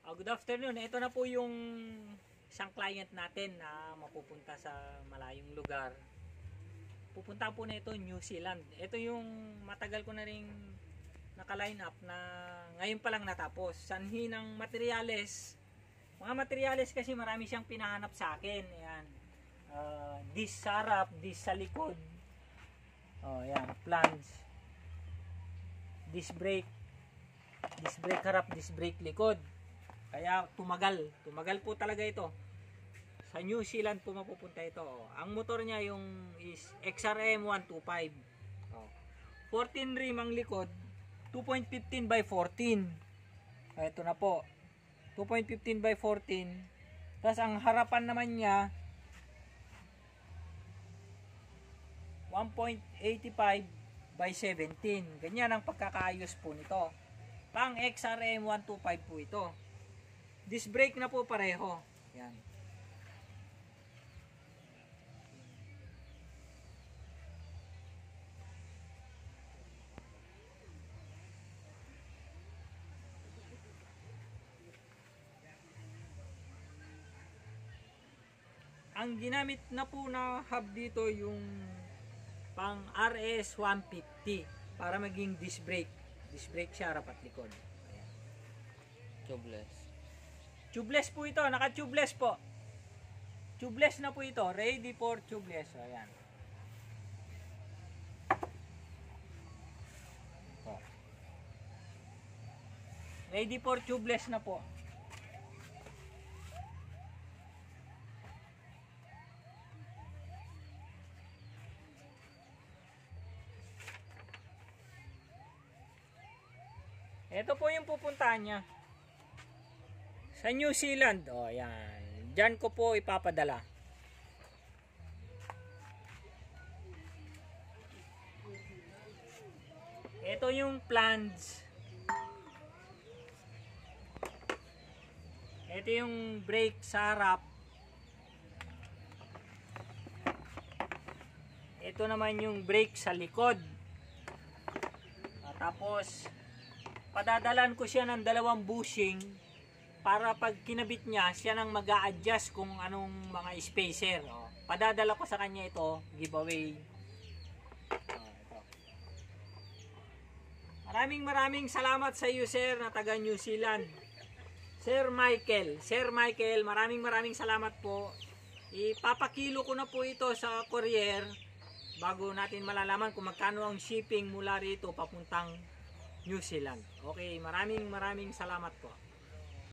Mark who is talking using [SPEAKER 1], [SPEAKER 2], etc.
[SPEAKER 1] Good afternoon. Ito na po yung isang client natin na mapupunta sa malayong lugar. Pupunta po na ito New Zealand. Ito yung matagal ko na ring naka-line up na ngayon pa lang natapos. Sanhi ng materyales. Mga materyales kasi marami siyang pinahanap sa akin. Ayan. Disc sa harap, disc sa likod. Ayan. Flange. Disc brake. Disc brake harap, disc brake likod. Kaya tumagal po talaga ito. Sa New Zealand po mapupunta ito. Ang motor niya yung is XRM 125. 14 rim ang likod, 2.15 by 14. Ito na po. 2.15 by 14. Tapos ang harapan naman niya 1.85 by 17. Ganyan ang pagkakaayos po nito. Pang XRM 125 po ito. Disc brake na po pareho. Yan. Ang ginamit na po na hub dito yung pang RS 150 para maging disc brake. Disc brake siya harap at likod. Ayan.
[SPEAKER 2] Tubeless.
[SPEAKER 1] Tubeless po ito, naka-tubeless po. Tubeless na po ito, ready for tubeless. Ayan. Ready for tubeless na po. Ito po yung pupuntahan niya. Sa New Zealand. Ayan. Diyan ko po ipapadala. Ito yung plans. Ito yung brake sa harap. Ito naman yung brake sa likod. Tapos padadalan ko siya ng 2 bushing para pag kinabit niya, siya nang mag-a-adjust kung anong mga spacer. Padadala ko sa kanya ito, giveaway. Ito. Maraming salamat sa iyo, sir, na taga New Zealand. Sir Michael, maraming salamat po. Ipapakilo ko na po ito sa courier bago natin malalaman kung magkano ang shipping mula rito papuntang New Zealand. Okay, maraming salamat po.